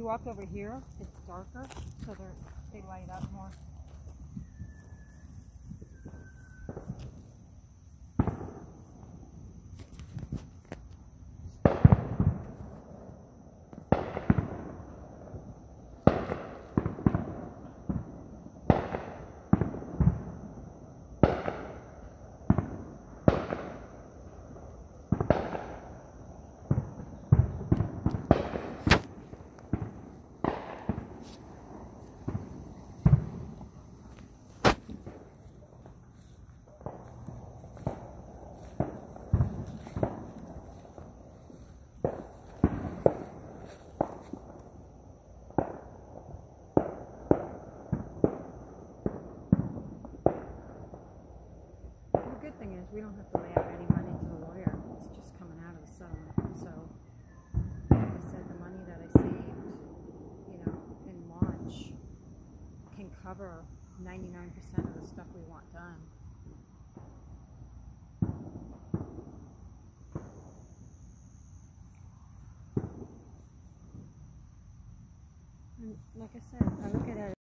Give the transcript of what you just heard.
walk over here, it's darker, so they light up more. The good thing is we don't have to lay out any money to the lawyer. It's just coming out of the settlement. So, like I said, the money that I saved, in March can cover 99% of the stuff we want done. And like I said, I look at it